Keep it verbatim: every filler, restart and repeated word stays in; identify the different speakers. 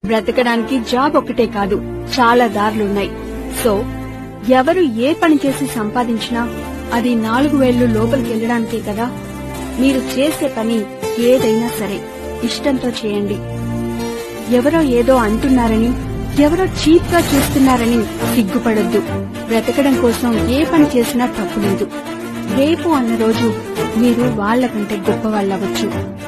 Speaker 1: బ్రతకడానికి జాబ్ ఒక్కటే కాదు, చాలా దారులున్నాయి. సో ఎవరు ఏ పని చేసి సంపాదించినా అది నాలుగు వేళ్లు లోపలికెళ్లడానికే కదా. మీరు చేసే పని ఏదైనా సరే ఇష్టంతో చేయండి. ఎవరో ఏదో అంటున్నారని, ఎవరో చీప్ గా చూస్తున్నారని సిగ్గుపడొద్దు. బ్రతకడం కోసం ఏ పని చేసినా తప్పులేదు. రేపు అన్న రోజు మీరు వాళ్లకంటే గొప్పవాళ్లవచ్చు.